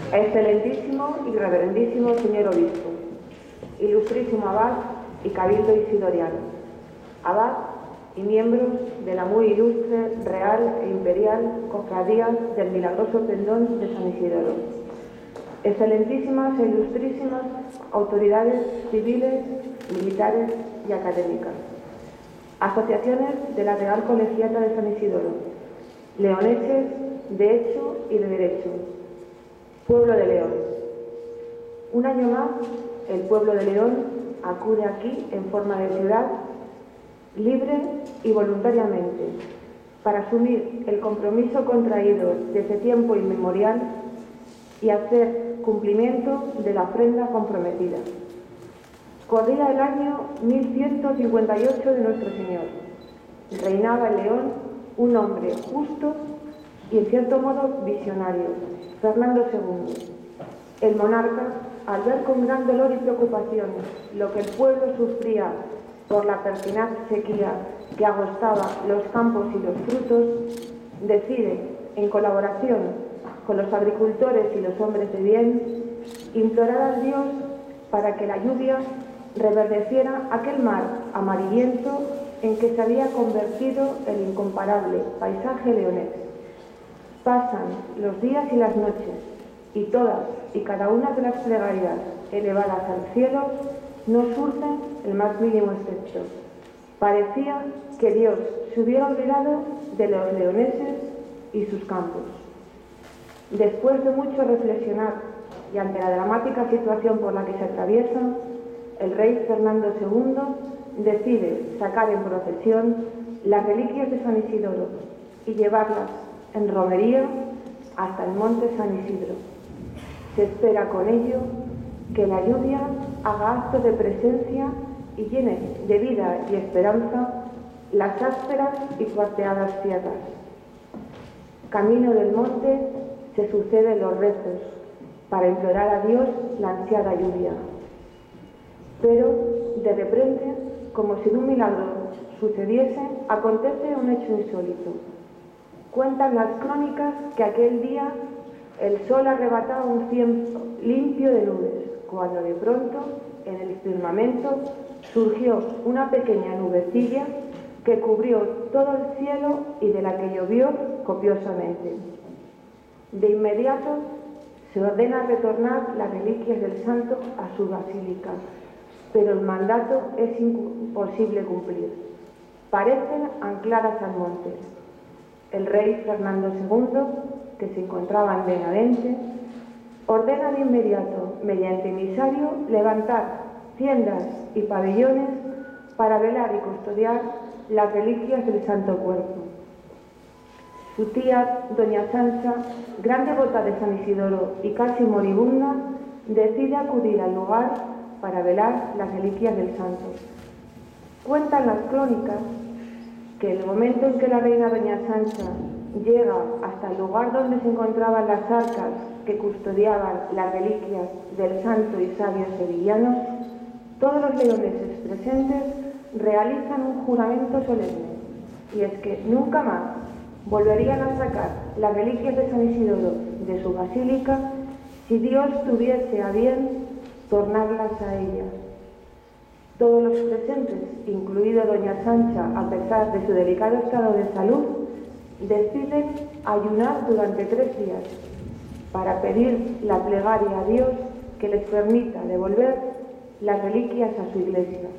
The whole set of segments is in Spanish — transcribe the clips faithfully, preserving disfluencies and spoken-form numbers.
Excelentísimo y reverendísimo señor obispo, ilustrísimo abad y cabildo isidoriano, abad y miembros de la muy ilustre, real e imperial cofradía del milagroso pendón de San Isidoro, excelentísimas e ilustrísimas autoridades civiles, militares y académicas, asociaciones de la Real Colegiata de San Isidoro, leoneses de hecho y de derecho, pueblo de León. Un año más, el pueblo de León acude aquí en forma de ciudad, libre y voluntariamente, para asumir el compromiso contraído desde tiempo inmemorial y hacer cumplimiento de la ofrenda comprometida. Corría el año mil ciento cincuenta y ocho de nuestro Señor. Reinaba en León un hombre justo y en cierto modo visionario, Fernando segundo. El monarca, al ver con gran dolor y preocupación lo que el pueblo sufría por la pertinaz sequía que agostaba los campos y los frutos, decide, en colaboración con los agricultores y los hombres de bien, implorar a Dios para que la lluvia reverdeciera aquel mar amarillento en que se había convertido el incomparable paisaje leonés. Pasan los días y las noches, y todas y cada una de las plegarias elevadas al cielo no surgen el más mínimo efecto. Parecía que Dios se hubiera olvidado de los leoneses y sus campos. Después de mucho reflexionar y ante la dramática situación por la que se atraviesa, el rey Fernando segundo decide sacar en procesión las reliquias de San Isidoro y llevarlas en romería hasta el monte San Isidro. Se espera con ello que la lluvia haga acto de presencia y llene de vida y esperanza las ásperas y cuarteadas tierras. Camino del monte se suceden los rezos para implorar a Dios la ansiada lluvia. Pero, de repente, como si de un milagro sucediese, acontece un hecho insólito. Cuentan las crónicas que aquel día el sol arrebataba un cielo limpio de nubes, cuando de pronto, en el firmamento, surgió una pequeña nubecilla que cubrió todo el cielo y de la que llovió copiosamente. De inmediato se ordena retornar las reliquias del santo a su basílica, pero el mandato es imposible cumplir. Parecen ancladas al monte. El rey Fernando segundo, que se encontraba en Benavente, ordena de inmediato, mediante emisario, levantar tiendas y pabellones para velar y custodiar las reliquias del Santo Cuerpo. Su tía, doña Sancha, gran devota de San Isidoro y casi moribunda, decide acudir al lugar para velar las reliquias del santo. Cuentan las crónicas que el momento en que la reina doña Sancha llega hasta el lugar donde se encontraban las arcas que custodiaban las reliquias del santo y sabio sevillano, todos los leoneses presentes realizan un juramento solemne, y es que nunca más volverían a sacar las reliquias de San Isidoro de su basílica si Dios tuviese a bien tornarlas a ella. Todos los presentes, incluido doña Sancha, a pesar de su delicado estado de salud, deciden ayunar durante tres días para pedir la plegaria a Dios que les permita devolver las reliquias a su iglesia.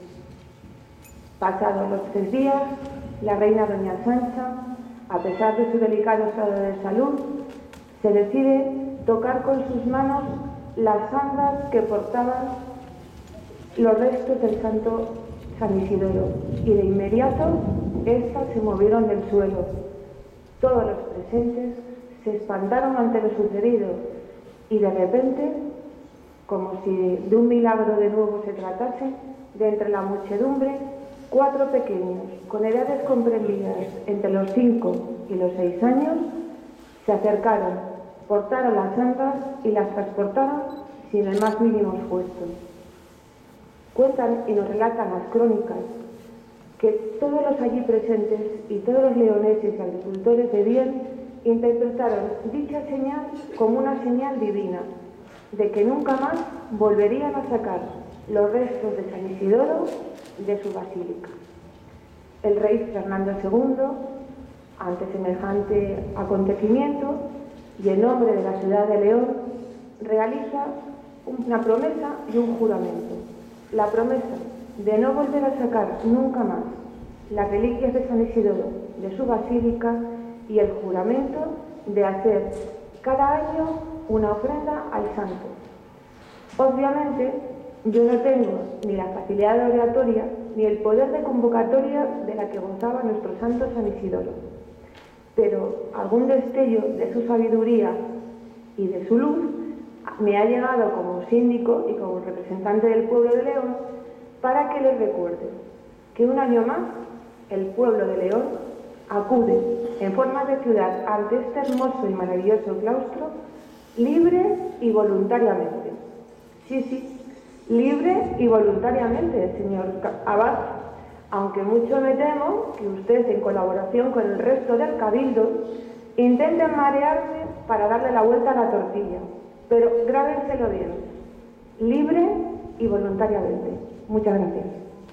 Pasados los tres días, la reina doña Sancha, a pesar de su delicado estado de salud, se decide tocar con sus manos las andas que portaban los restos del santo San Isidoro, y de inmediato éstas se movieron del suelo. Todos los presentes se espantaron ante lo sucedido y de repente, como si de un milagro de nuevo se tratase, de entre la muchedumbre, cuatro pequeños, con edades comprendidas entre los cinco y los seis años, se acercaron, portaron las andas y las transportaron sin el más mínimo esfuerzo. Cuentan y nos relatan las crónicas que todos los allí presentes y todos los leoneses y agricultores de bien interpretaron dicha señal como una señal divina de que nunca más volverían a sacar los restos de San Isidoro de su basílica. El rey Fernando segundo, ante semejante acontecimiento y en nombre de la ciudad de León, realiza una promesa y un juramento. La promesa de no volver a sacar nunca más las reliquias de San Isidoro de su basílica y el juramento de hacer cada año una ofrenda al santo. Obviamente, yo no tengo ni la facilidad de oratoria ni el poder de convocatoria de la que gozaba nuestro santo San Isidoro, pero algún destello de su sabiduría y de su luz me ha llegado como síndico y como representante del pueblo de León para que les recuerde que un año más el pueblo de León acude en forma de ciudad ante este hermoso y maravilloso claustro libre y voluntariamente. Sí, sí, libre y voluntariamente, señor abad, aunque mucho me temo que usted, en colaboración con el resto del cabildo, intente marearme para darle la vuelta a la tortilla. Pero grábenselo bien, libre y voluntariamente. Muchas gracias.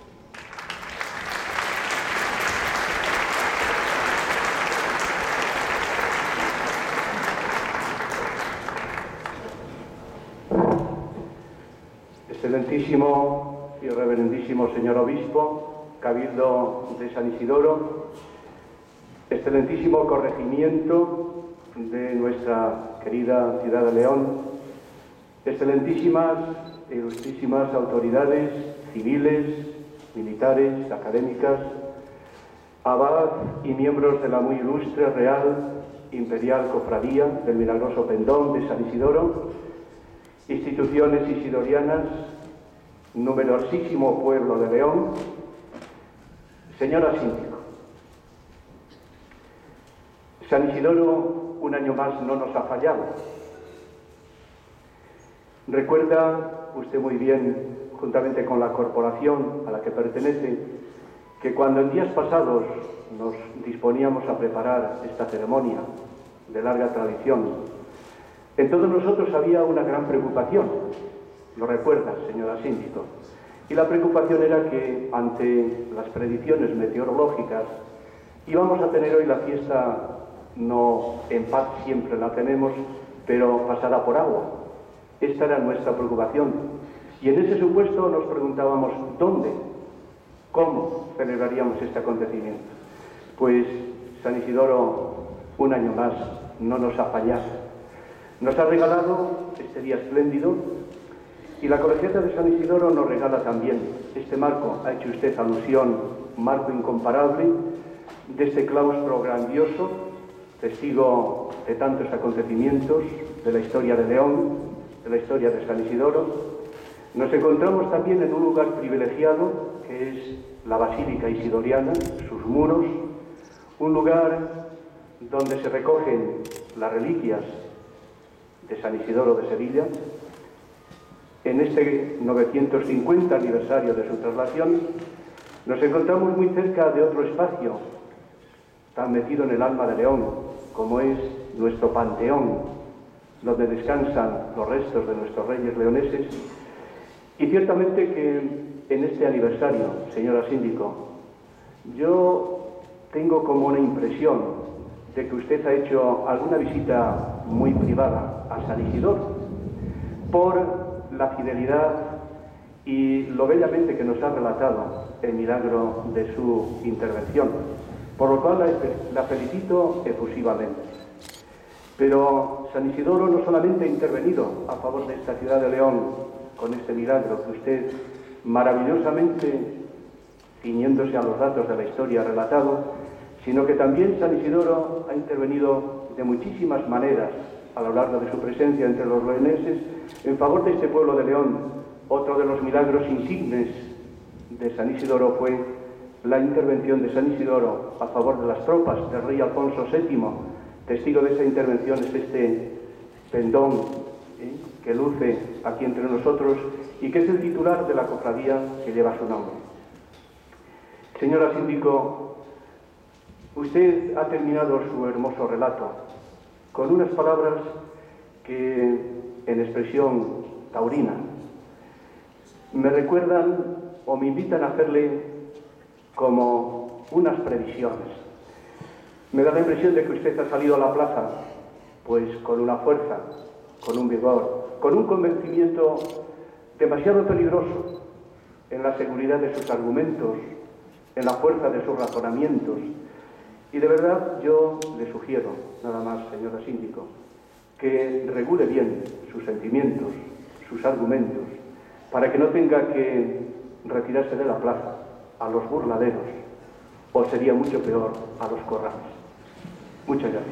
Excelentísimo y reverendísimo señor obispo, Cabildo de San Isidoro, excelentísimo corregimiento de nuestra querida ciudad de León, excelentísimas e ilustrísimas autoridades civiles, militares, académicas, abad y miembros de la muy ilustre Real Imperial Cofradía del Milagroso Pendón de San Isidoro, instituciones isidorianas, numerosísimo pueblo de León, señora síndico, San Isidoro un año más no nos ha fallado. Recuerda usted muy bien, juntamente con la corporación a la que pertenece, que cuando en días pasados nos disponíamos a preparar esta ceremonia de larga tradición, en todos nosotros había una gran preocupación, lo recuerda, señora síndico, y la preocupación era que ante las predicciones meteorológicas íbamos a tener hoy la fiesta, no en paz siempre la tenemos, pero pasada por agua. Esta era nuestra preocupación. Y en ese supuesto nos preguntábamos dónde, cómo celebraríamos este acontecimiento. Pues San Isidoro, un año más, no nos ha fallado. Nos ha regalado este día espléndido y la Colegiata de San Isidoro nos regala también este marco, ha hecho usted alusión, marco incomparable, de este claustro grandioso, testigo de tantos acontecimientos de la historia de León, de la historia de San Isidoro. Nos encontramos también en un lugar privilegiado, que es la Basílica Isidoriana, sus muros, un lugar donde se recogen las reliquias de San Isidoro de Sevilla. En este novecientos cincuenta aniversario de su traslación, nos encontramos muy cerca de otro espacio tan metido en el alma de León, como es nuestro Panteón, donde descansan los restos de nuestros reyes leoneses. Y ciertamente que en este aniversario, señora síndico, yo tengo como una impresión de que usted ha hecho alguna visita muy privada a San Isidoro, por la fidelidad y lo bellamente que nos ha relatado el milagro de su intervención, por lo cual la, la felicito efusivamente. Pero San Isidoro no solamente ha intervenido a favor de esta ciudad de León con este milagro que usted maravillosamente, ciñéndose a los datos de la historia, ha relatado, sino que también San Isidoro ha intervenido de muchísimas maneras a lo largo de su presencia entre los leoneses en favor de este pueblo de León. Otro de los milagros insignes de San Isidoro fue la intervención de San Isidoro a favor de las tropas del rey Alfonso séptimo. Testigo de esa intervención es este pendón ¿eh? que luce aquí entre nosotros y que es el titular de la cofradía que lleva su nombre. Señora síndico, usted ha terminado su hermoso relato con unas palabras que, en expresión taurina, me recuerdan o me invitan a hacerle como unas previsiones. Me da la impresión de que usted ha salido a la plaza pues con una fuerza, con un vigor, con un convencimiento demasiado peligroso en la seguridad de sus argumentos, en la fuerza de sus razonamientos. Y de verdad yo le sugiero, nada más, señora síndico, que regule bien sus sentimientos, sus argumentos, para que no tenga que retirarse de la plaza a los burladeros, o sería mucho peor, a los corrales. Muchas gracias.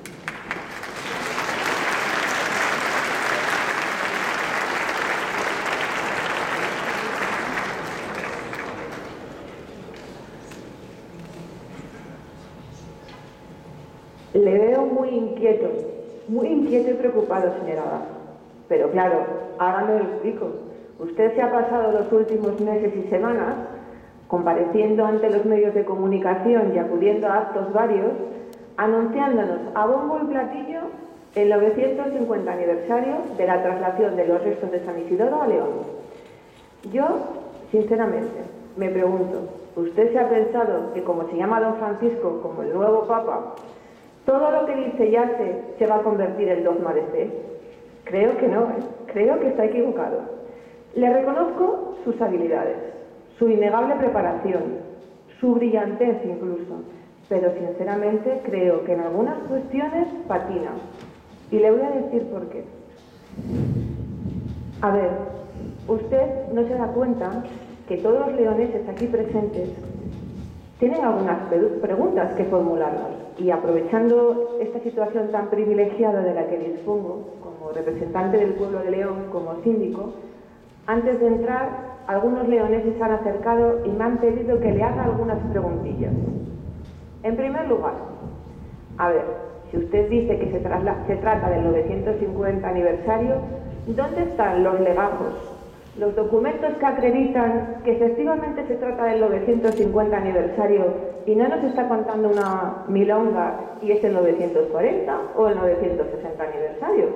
Le veo muy inquieto, muy inquieto y preocupado, señora Abad. Pero claro, ahora me lo explico. Usted se ha pasado los últimos meses y semanas compareciendo ante los medios de comunicación y acudiendo a actos varios, anunciándonos a bombo y platillo el novecientos cincuenta aniversario de la traslación de los restos de San Isidoro a León. Yo, sinceramente, me pregunto, ¿usted se ha pensado que como se llama don Francisco como el nuevo Papa, todo lo que dice y hace se va a convertir en dogma de fe? Creo que no, ¿eh? Creo que está equivocado. Le reconozco sus habilidades, su innegable preparación, su brillantez incluso, pero sinceramente creo que en algunas cuestiones patina. Y le voy a decir por qué. A ver, usted no se da cuenta que todos los leoneses aquí presentes tienen algunas preguntas que formularnos, y aprovechando esta situación tan privilegiada de la que dispongo como representante del pueblo de León, como síndico, antes de entrar, algunos leoneses se han acercado y me han pedido que le haga algunas preguntillas. En primer lugar, a ver, si usted dice que se, se trata del novecientos cincuenta aniversario, ¿dónde están los legajos, los documentos que acreditan que efectivamente se trata del novecientos cincuenta aniversario y no nos está contando una milonga y es el novecientos cuarenta o el novecientos sesenta aniversario?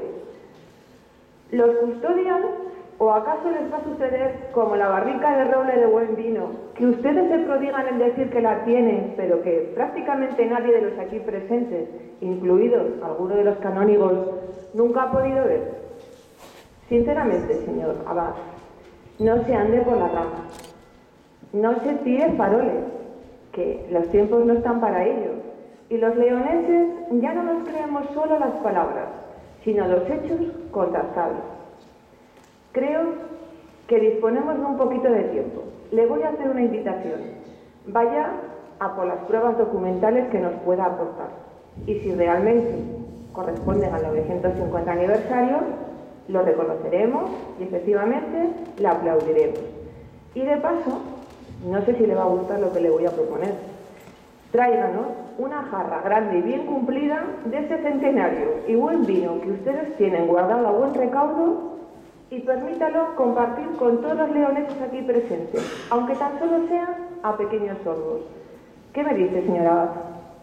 ¿Los custodian o acaso les va a suceder como la barrica de roble de buen vino, que ustedes se prodigan en decir que la tienen, pero que prácticamente nadie de los aquí presentes, incluidos algunos de los canónigos, nunca ha podido ver? Sinceramente, señor Abad, no se ande por la rama, no se tire faroles, que los tiempos no están para ello, y los leoneses ya no nos creemos solo las palabras, sino los hechos contrastables. Creo que disponemos de un poquito de tiempo. Le voy a hacer una invitación. Vaya a por las pruebas documentales que nos pueda aportar. Y si realmente corresponden al novecientos cincuenta aniversario, lo reconoceremos y efectivamente le aplaudiremos. Y de paso, no sé si le va a gustar lo que le voy a proponer. Tráiganos una jarra grande y bien cumplida de ese centenario y buen vino que ustedes tienen guardado a buen recaudo, y permítalo compartir con todos los leoneses aquí presentes, aunque tan solo sea a pequeños sorbos. ¿Qué me dice, señora Abad?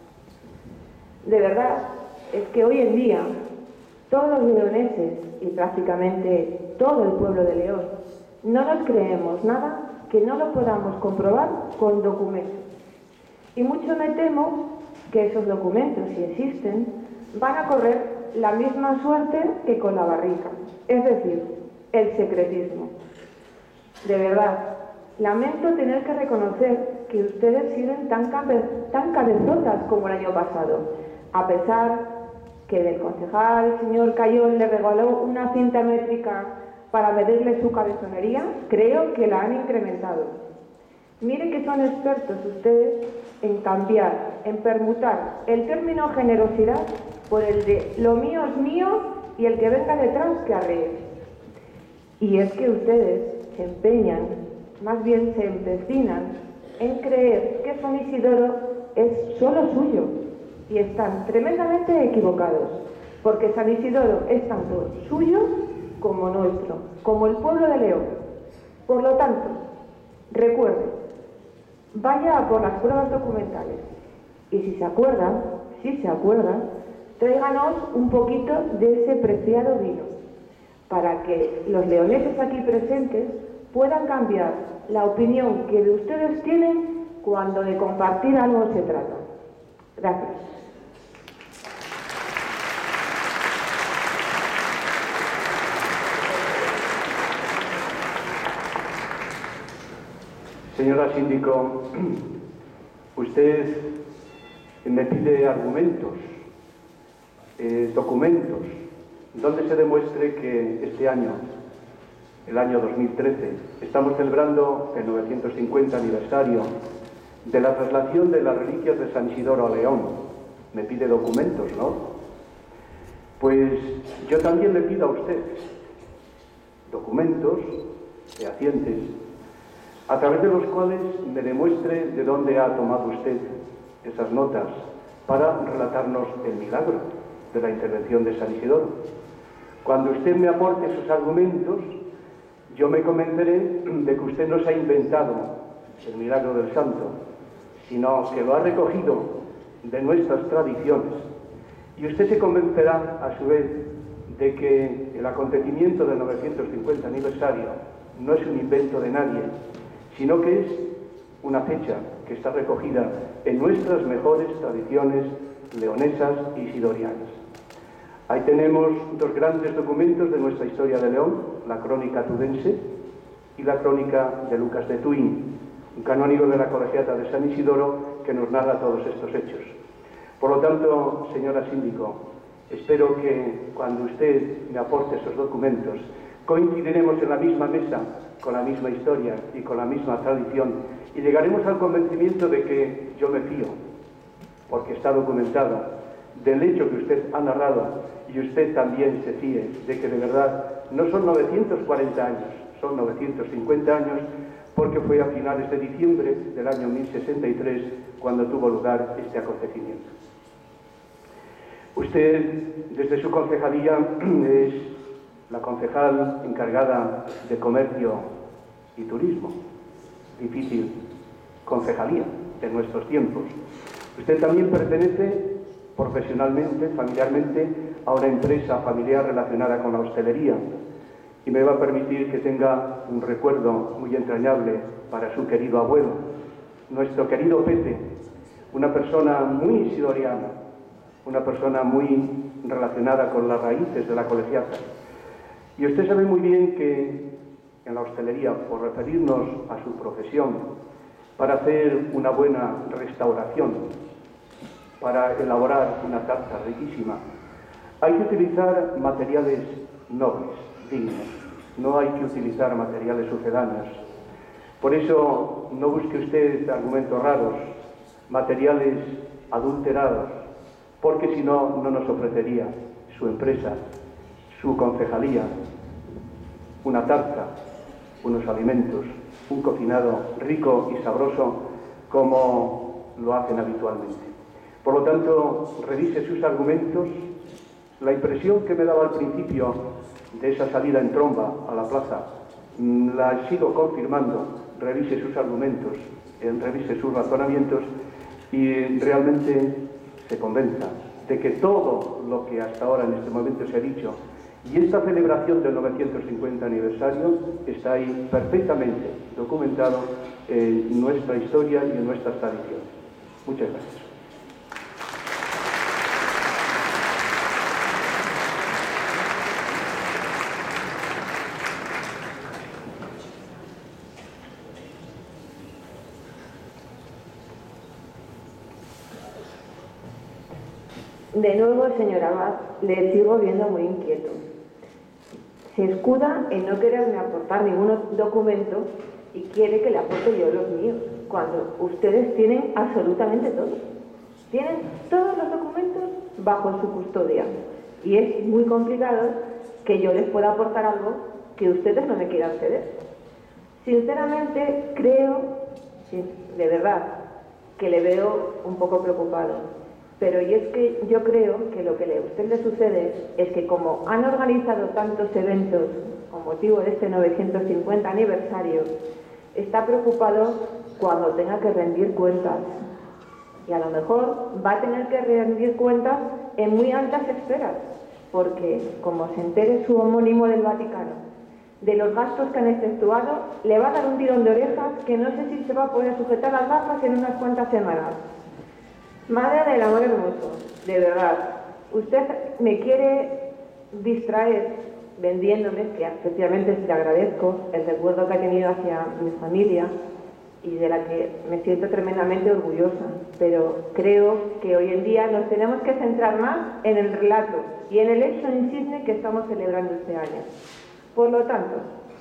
De verdad, es que hoy en día todos los leoneses y prácticamente todo el pueblo de León no nos creemos nada que no lo podamos comprobar con documentos. Y mucho me temo que esos documentos, si existen, van a correr la misma suerte que con la barrica, es decir, el secretismo. De verdad, lamento tener que reconocer que ustedes siguen tan, cabe, tan cabezotas como el año pasado, a pesar que el concejal, el señor Cayón, le regaló una cinta métrica para medirle su cabezonería. Creo que la han incrementado. Mire que son expertos ustedes en cambiar, en permutar el término generosidad por el de lo mío es mío y el que venga detrás que arree. Y es que ustedes se empeñan, más bien se empecinan, en creer que San Isidoro es solo suyo, y están tremendamente equivocados, porque San Isidoro es tanto suyo como nuestro, como el pueblo de León. Por lo tanto, recuerde, vaya a por las pruebas documentales, y si se acuerda, si se acuerda, tráiganos un poquito de ese preciado vino, para que los leoneses aquí presentes puedan cambiar la opinión que de ustedes tienen cuando de compartir algo se trata. Gracias. Señora síndico, usted me pide argumentos, eh, documentos, donde se demuestre que este año, el año dos mil trece, estamos celebrando el novecientos cincuenta aniversario de la traslación de las reliquias de San Isidoro a León. Me pide documentos, ¿no? Pues yo también le pido a usted documentos fehacientes, a través de los cuales me demuestre de dónde ha tomado usted esas notas para relatarnos el milagro de la intervención de San Isidoro. Cuando usted me aporte sus argumentos, yo me convenceré de que usted no se ha inventado el milagro del santo, sino que lo ha recogido de nuestras tradiciones. Y usted se convencerá, a su vez, de que el acontecimiento del novecientos cincuenta aniversario no es un invento de nadie, sino que es una fecha que está recogida en nuestras mejores tradiciones leonesas y isidorianas. Ahí tenemos dos grandes documentos de nuestra historia de León, la Crónica Tudense y la Crónica de Lucas de Tuín, un canónigo de la Colegiata de San Isidoro que nos narra todos estos hechos. Por lo tanto, señora síndico, espero que cuando usted me aporte esos documentos coincidiremos en la misma mesa, con la misma historia y con la misma tradición, y llegaremos al convencimiento de que yo me fío, porque está documentado, del hecho que usted ha narrado, y usted también se fíe de que de verdad no son novecientos cuarenta años, son novecientos cincuenta años, porque fue a finales de diciembre del año mil sesenta y tres cuando tuvo lugar este acontecimiento. Usted, desde su concejalía, es la concejal encargada de Comercio y Turismo. Difícil concejalía de nuestros tiempos. Usted también pertenece profesionalmente, familiarmente, a una empresa familiar relacionada con la hostelería, y me va a permitir que tenga un recuerdo muy entrañable para su querido abuelo, nuestro querido Pepe, una persona muy isidoriana, una persona muy relacionada con las raíces de la colegiata. Y usted sabe muy bien que en la hostelería, por referirnos a su profesión, para hacer una buena restauración, para elaborar una tarta riquísima, hay que utilizar materiales nobles, dignos. No hay que utilizar materiales sucedáneos. Por eso no busque usted argumentos raros, materiales adulterados, porque si no, no nos ofrecería su empresa, su concejalía, una tarta, unos alimentos, un cocinado rico y sabroso como lo hacen habitualmente. Por lo tanto, revise sus argumentos. La impresión que me daba al principio de esa salida en tromba a la plaza, la sigo confirmando. Revise sus argumentos, revise sus razonamientos y realmente se convenza de que todo lo que hasta ahora en este momento se ha dicho y esta celebración del novecientos cincuenta aniversario está ahí perfectamente documentado en nuestra historia y en nuestras tradiciones. Muchas gracias. De nuevo, señor Abad, le sigo viendo muy inquieto. Se escuda en no quererme aportar ningún documento y quiere que le aporte yo los míos, cuando ustedes tienen absolutamente todo. Tienen todos los documentos bajo su custodia y es muy complicado que yo les pueda aportar algo que ustedes no me quieran ceder. Sinceramente, creo, de verdad, que le veo un poco preocupado. Pero y es que yo creo que lo que a usted le sucede es que como han organizado tantos eventos con motivo de este novecientos cincuenta aniversario, está preocupado cuando tenga que rendir cuentas. Y a lo mejor va a tener que rendir cuentas en muy altas esferas, porque, como se entere su homónimo del Vaticano de los gastos que han efectuado, le va a dar un tirón de orejas que no sé si se va a poder sujetar las gafas en unas cuantas semanas. Madre del amor hermoso, de verdad, usted me quiere distraer vendiéndome, que efectivamente le agradezco el recuerdo que ha tenido hacia mi familia y de la que me siento tremendamente orgullosa, pero creo que hoy en día nos tenemos que centrar más en el relato y en el hecho insigne que estamos celebrando este año. Por lo tanto,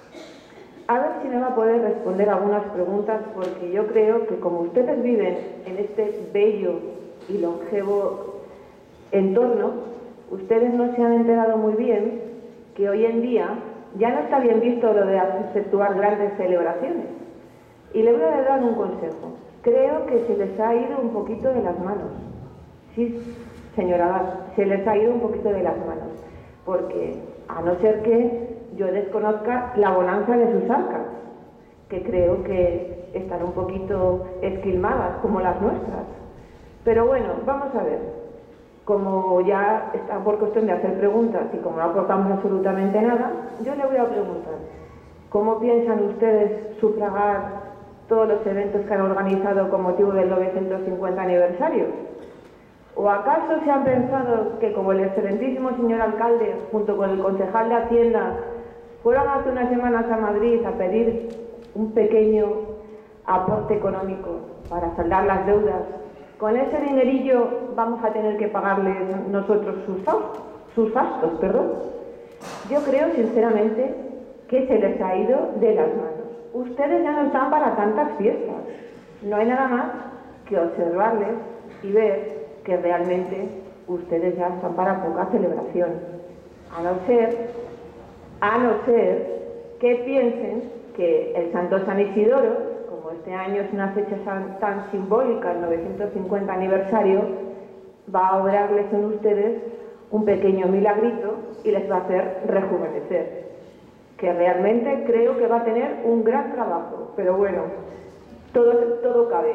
a ver si me va a poder responder algunas preguntas, porque yo creo que como ustedes viven en este bello y longevo entorno, ustedes no se han enterado muy bien que hoy en día ya no está bien visto lo de efectuar grandes celebraciones. Y le voy a dar un consejo. Creo que se les ha ido un poquito de las manos. Sí, señora Abad, se les ha ido un poquito de las manos. Porque, a no ser que yo desconozca la bonanza de sus arcas, que creo que están un poquito esquilmadas, como las nuestras. Pero bueno, vamos a ver. Como ya está por cuestión de hacer preguntas y como no aportamos absolutamente nada, yo le voy a preguntar, ¿cómo piensan ustedes sufragar todos los eventos que han organizado con motivo del novecientos cincuenta aniversario? ¿O acaso se han pensado que, como el excelentísimo señor alcalde, junto con el concejal de Hacienda, fueron hace unas semanas a Madrid a pedir un pequeño aporte económico para saldar las deudas, con ese dinerillo vamos a tener que pagarles nosotros sus gastos, sus gastos, perdón? Yo creo, sinceramente, que se les ha ido de las manos. Ustedes ya no están para tantas fiestas. No hay nada más que observarles y ver que realmente ustedes ya están para poca celebración. A no ser, a no ser que piensen que el Santo San Isidoro, como este año es una fecha tan simbólica, el novecientos cincuenta aniversario, va a obrarles en ustedes un pequeño milagrito y les va a hacer rejuvenecer. Que realmente creo que va a tener un gran trabajo, pero bueno, todo, todo cabe.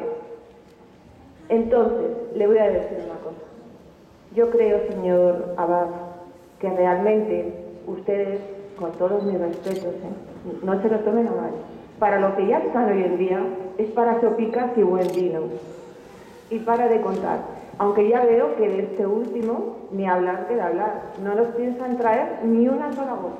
Entonces, le voy a decir una cosa. Yo creo, señor Abad, que realmente ustedes, con todos mis respetos, ¿eh? no se lo tomen a mal, para lo que ya están hoy en día es para sopicas y buen vino. Y para de contar, aunque ya veo que de este último ni hablar que de hablar, no nos piensan traer ni una sola gota.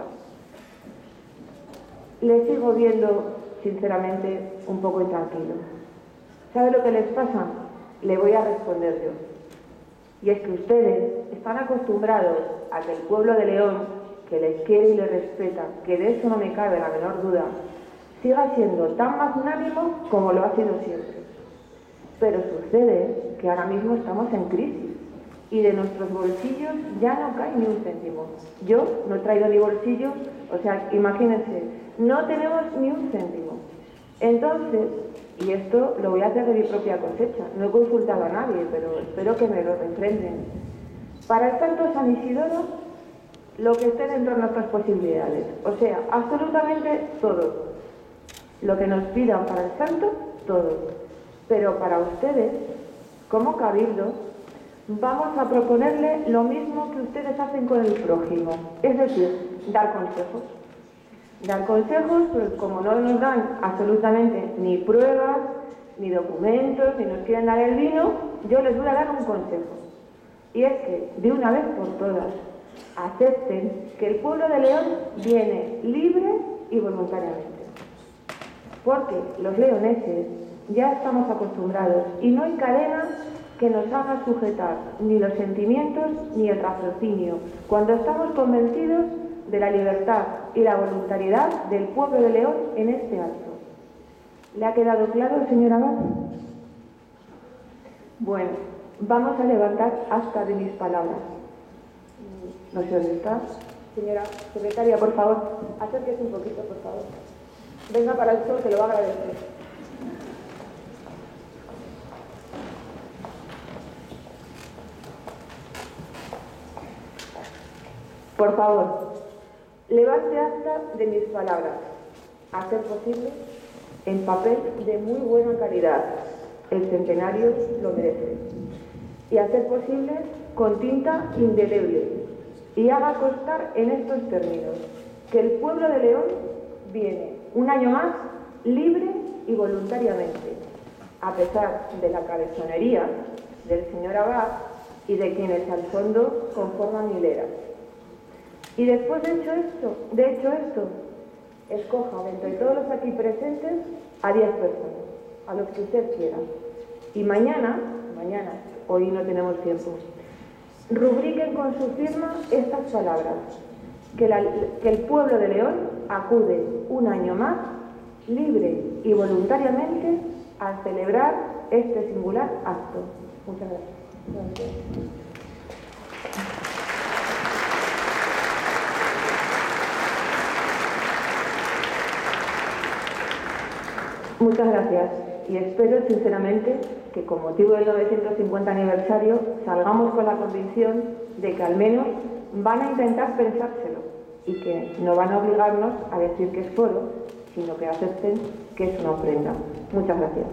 Les sigo viendo, sinceramente, un poco intranquilo. ¿Sabe lo que les pasa? Le voy a responder yo. Y es que ustedes están acostumbrados a que el pueblo de León, que les quiere y les respeta, que de eso no me cabe la menor duda, siga siendo tan magnánimo como lo ha sido siempre. Pero sucede que ahora mismo estamos en crisis y de nuestros bolsillos ya no cae ni un céntimo. Yo no he traído ni bolsillos, o sea, imagínense, no tenemos ni un céntimo. Entonces, y esto lo voy a hacer de mi propia cosecha, no he consultado a nadie, pero espero que me lo refrenden. Para el Santo San Isidoro, lo que esté dentro de nuestras posibilidades, o sea, absolutamente todo. Lo que nos pidan para el santo, todo. Pero para ustedes, como cabildo, vamos a proponerle lo mismo que ustedes hacen con el prójimo, es decir, dar consejos. Dar consejos, pues como no nos dan absolutamente ni pruebas, ni documentos, ni nos quieren dar el vino, yo les voy a dar un consejo. Y es que, de una vez por todas, acepten que el pueblo de León viene libre y voluntariamente. Porque los leoneses ya estamos acostumbrados y no hay cadena que nos haga sujetar ni los sentimientos ni el raciocinio cuando estamos convencidos de la libertad y la voluntariedad del pueblo de León en este acto. ¿Le ha quedado claro, señora Abad? Bueno, vamos a levantar acta de mis palabras. No sé dónde está. Señora secretaria, por favor, acérquese un poquito, por favor. Venga para el sol, que lo va a agradecer. Por favor, levante acta de mis palabras, a ser posible, en papel de muy buena calidad. El centenario lo merece. Y a ser posible, con tinta indeleble y haga constar en estos términos que el pueblo de León viene un año más libre y voluntariamente, a pesar de la cabezonería del señor Abad y de quienes al fondo conforman hileras. Y después de hecho esto, de hecho esto, escoja de entre todos los aquí presentes a diez personas, a los que usted quiera. Y mañana, mañana, hoy no tenemos tiempo, rubriquen con su firma estas palabras, que, la, que el pueblo de León acude un año más, libre y voluntariamente, a celebrar este singular acto. Muchas gracias. Gracias. Muchas gracias y espero sinceramente que con motivo del novecientos cincuenta aniversario salgamos con la convicción de que al menos van a intentar pensárselo y que no van a obligarnos a decir que es foro, sino que acepten que es una ofrenda. Muchas gracias.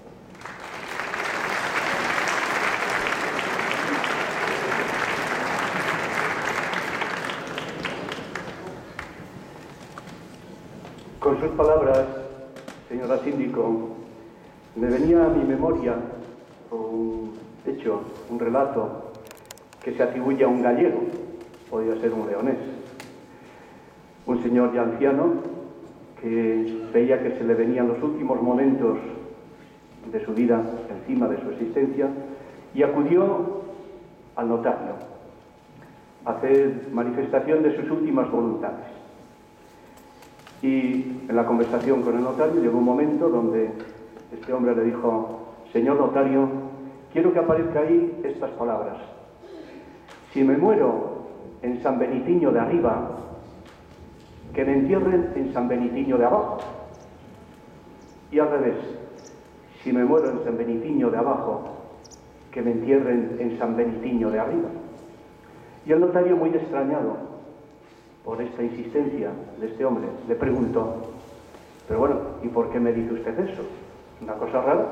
Con sus palabras, señora síndico, me venía a mi memoria un hecho, un relato que se atribuye a un gallego, podía ser un leonés, un señor ya anciano que veía que se le venían los últimos momentos de su vida encima de su existencia y acudió al notario a hacer manifestación de sus últimas voluntades. Y en la conversación con el notario llegó un momento donde este hombre le dijo: señor notario, quiero que aparezca ahí estas palabras. Si me muero en San Benitiño de arriba, que me entierren en San Benitiño de abajo. Y al revés, si me muero en San Benitiño de abajo, que me entierren en San Benitiño de arriba. Y el notario, muy extrañado por esta insistencia de este hombre, le preguntó: pero bueno, ¿y por qué me dice usted eso? ¿Una cosa rara?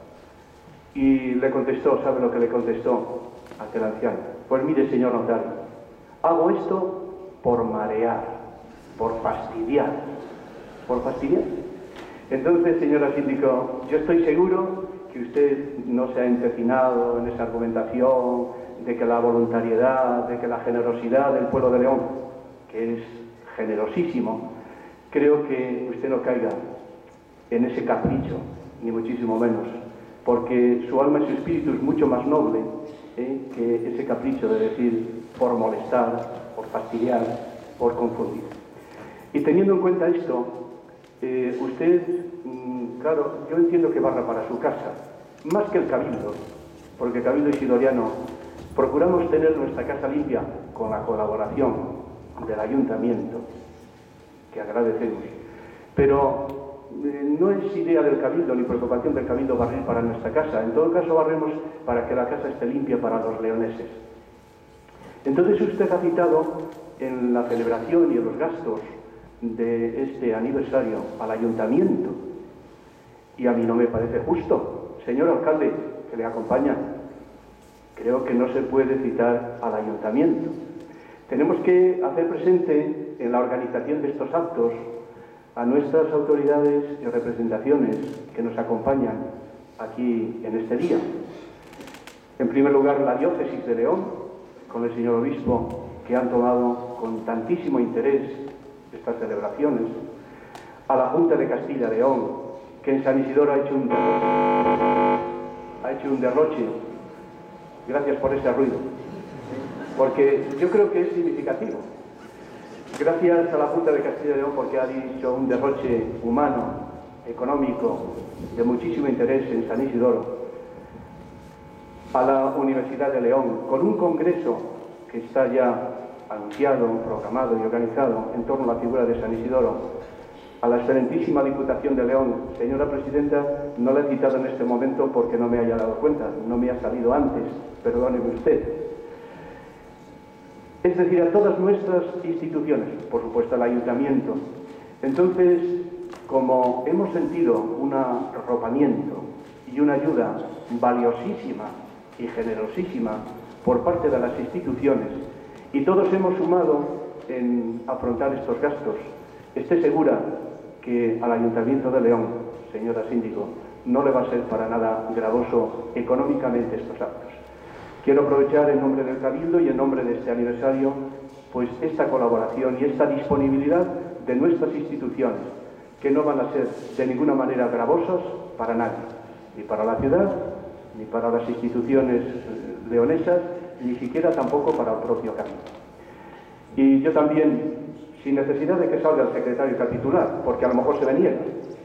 Y le contestó, ¿sabe lo que le contestó aquel anciano? Pues mire, señor notario, hago esto por marear, por fastidiar. ¿Por fastidiar? Entonces, señora síndico, yo estoy seguro que usted no se ha empecinado en esa argumentación de que la voluntariedad, de que la generosidad del pueblo de León, que es generosísimo, creo que usted no caiga en ese capricho, ni muchísimo menos, porque su alma y su espíritu es mucho más noble ¿eh? que ese capricho de decir por molestar, por fastidiar, por confundir. Y teniendo en cuenta esto, eh, usted, mmm, claro, yo entiendo que barra para su casa, más que el Cabildo, porque Cabildo Isidoriano procuramos tener nuestra casa limpia con la colaboración del ayuntamiento, que agradecemos, pero eh, no es idea del Cabildo ni preocupación del Cabildo barrer para nuestra casa. En todo caso barremos para que la casa esté limpia para los leoneses. Entonces usted ha citado en la celebración y en los gastos de este aniversario al ayuntamiento, y a mí no me parece justo. Señor alcalde, que le acompaña, creo que no se puede citar al ayuntamiento. Tenemos que hacer presente en la organización de estos actos a nuestras autoridades y representaciones que nos acompañan aquí en este día. En primer lugar, la diócesis de León, con el señor obispo, que han tomado con tantísimo interés estas celebraciones. A la Junta de Castilla y León, que en San Isidoro ha hecho un derroche. Ha hecho un derroche. Gracias por ese ruido, porque yo creo que es significativo. Gracias a la Junta de Castilla y León porque ha dicho un derroche humano, económico, de muchísimo interés en San Isidoro. A la Universidad de León, con un congreso que está ya anunciado, programado y organizado en torno a la figura de San Isidoro. A la excelentísima Diputación de León. Señora Presidenta, no la he citado en este momento porque no me haya dado cuenta, no me ha salido antes, perdóneme usted. Es decir, a todas nuestras instituciones, por supuesto al Ayuntamiento. Entonces, como hemos sentido un arropamiento y una ayuda valiosísima y generosísima por parte de las instituciones y todos hemos sumado en afrontar estos gastos. Esté segura que al Ayuntamiento de León, señora síndico, no le va a ser para nada gravoso económicamente estos actos. Quiero aprovechar en nombre del Cabildo y en nombre de este aniversario pues esta colaboración y esta disponibilidad de nuestras instituciones, que no van a ser de ninguna manera gravosas para nadie, ni para la ciudad, ni para las instituciones leonesas, ni siquiera tampoco para el propio Cabildo. Y yo también, sin necesidad de que salga el secretario capitular, porque a lo mejor se me niega,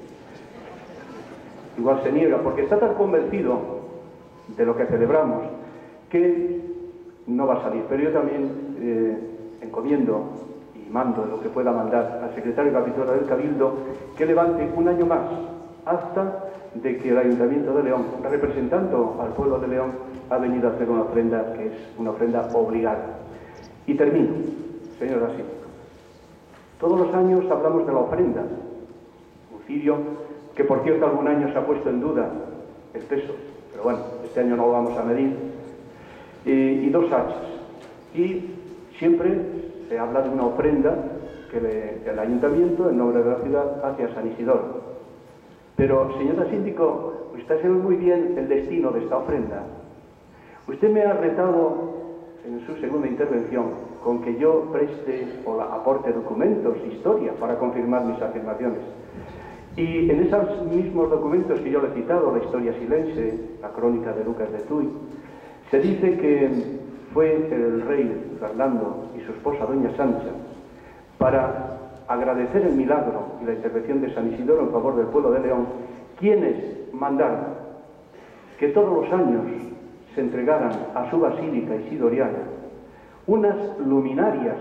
igual se niega, porque está tan convencido de lo que celebramos, que no va a salir. Pero yo también eh, encomiendo y mando lo que pueda mandar al secretario capitular del Cabildo que levante un año más hasta de que el Ayuntamiento de León, representando al pueblo de León, ha venido a hacer una ofrenda que es una ofrenda obligada. Y termino, señora síndico. Todos los años hablamos de la ofrenda, un cirio que por cierto algún año se ha puesto en duda el peso, pero bueno, este año no lo vamos a medir, y, y dos hachas. Y siempre se habla de una ofrenda que le, el Ayuntamiento, en nombre de la ciudad, hace a San Isidoro. Pero, señora síndico, usted sabe muy bien el destino de esta ofrenda. Usted me ha retado en su segunda intervención con que yo preste o aporte documentos, historia, para confirmar mis afirmaciones. Y en esos mismos documentos que yo le he citado, la historia silense, la crónica de Lucas de Tuy, se dice que fue el rey Fernando y su esposa doña Sancha, para agradecer el milagro y la intervención de San Isidoro en favor del pueblo de León, quienes mandaron que todos los años se entregaran a su basílica isidoriana unas luminarias,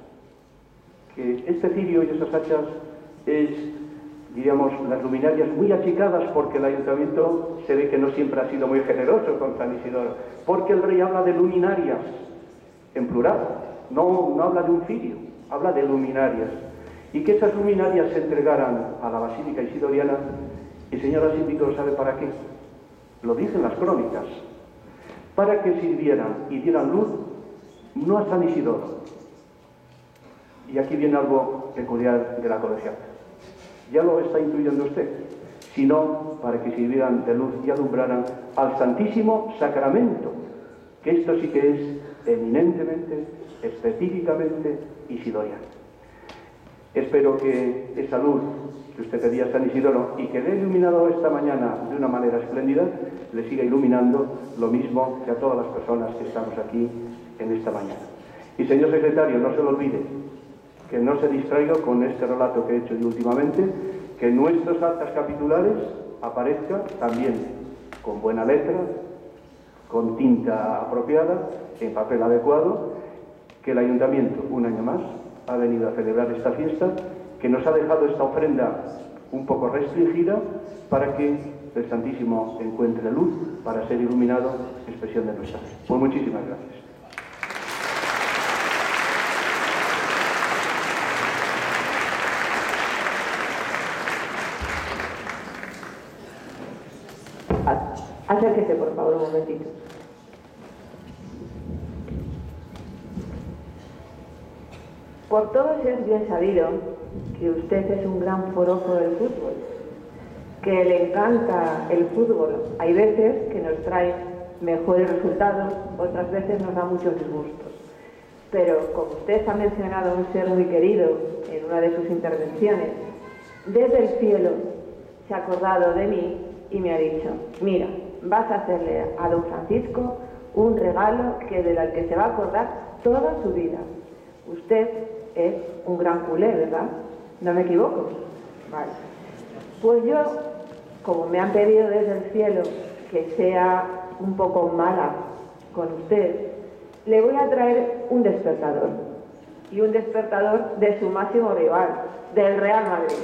que este cirio y esas hachas es, diríamos, las luminarias muy achicadas, porque el Ayuntamiento se ve que no siempre ha sido muy generoso con San Isidoro, porque el rey habla de luminarias en plural, no, no habla de un cirio, habla de luminarias, y que esas luminarias se entregaran a la basílica isidoriana. Y señora síndico, ¿sabe para qué? Lo dicen las crónicas, para que sirvieran y dieran luz no a San Isidoro, y aquí viene algo peculiar de la colegiata, ya lo está intuyendo usted, sino para que sirvieran de luz y alumbraran al Santísimo Sacramento, que esto sí que es eminentemente, específicamente isidoriano. Espero que esa luz que usted pedía a San Isidoro y que le he iluminado esta mañana de una manera espléndida, le siga iluminando lo mismo que a todas las personas que estamos aquí en esta mañana. Y señor secretario, no se lo olvide, que no se distraiga con este relato que he hecho yo últimamente, que en nuestros actas capitulares aparezca también con buena letra, con tinta apropiada, en papel adecuado, que el Ayuntamiento, un año más, ha venido a celebrar esta fiesta, que nos ha dejado esta ofrenda un poco restringida para que el Santísimo encuentre luz para ser iluminado, expresión de nuestra fe. Pues muchísimas gracias. Acérquese, por favor, un momentito. Por todos es bien sabido que usted es un gran forofo del fútbol, que le encanta el fútbol. Hay veces que nos trae mejores resultados, otras veces nos da muchos disgustos. Pero como usted ha mencionado a un ser muy querido en una de sus intervenciones, desde el cielo se ha acordado de mí y me ha dicho: mira, vas a hacerle a don Francisco un regalo que del que se va a acordar toda su vida. Usted es un gran culé, ¿verdad? ¿No me equivoco? Vale. Pues yo, como me han pedido desde el cielo que sea un poco mala con usted, le voy a traer un despertador. Y un despertador de su máximo rival, del Real Madrid.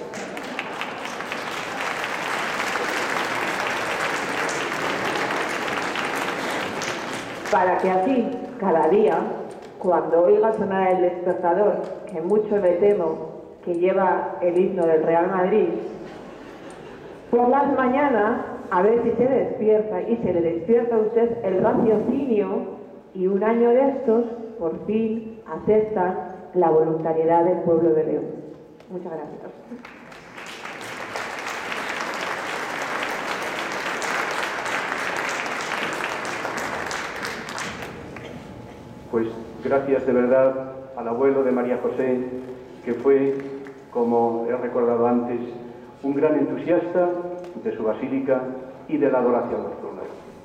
Para que así, cada día, cuando oiga sonar el despertador, que mucho me temo que lleva el himno del Real Madrid, por las mañanas, a ver si se despierta y se le despierta a usted el raciocinio y un año de estos, por fin, aceptan la voluntariedad del pueblo de León. Muchas gracias. Pues gracias de verdad al abuelo de María José, que fue, como he recordado antes, un gran entusiasta de su basílica y de la adoración nocturna.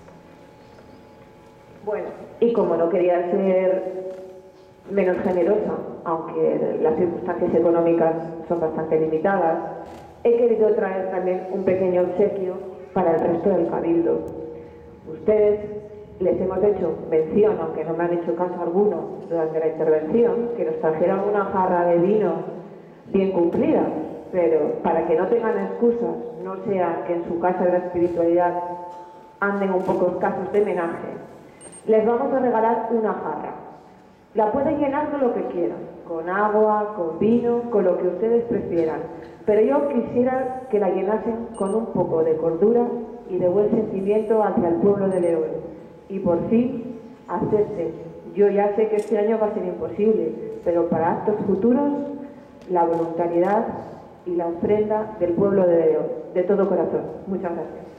Bueno, y como no quería ser menos generosa, aunque las circunstancias económicas son bastante limitadas, he querido traer también un pequeño obsequio para el resto del cabildo. Ustedes les hemos hecho mención, aunque no me han hecho caso alguno durante la intervención, que nos trajeran una jarra de vino bien cumplida, pero para que no tengan excusas, no sea que en su casa de la espiritualidad anden un poco escasos de menaje, les vamos a regalar una jarra. La pueden llenar con lo que quieran, con agua, con vino, con lo que ustedes prefieran, pero yo quisiera que la llenasen con un poco de cordura y de buen sentimiento hacia el pueblo de León. Y por fin, acepten. Yo ya sé que este año va a ser imposible, pero para actos futuros, la voluntariedad y la ofrenda del pueblo de León, de todo corazón. Muchas gracias.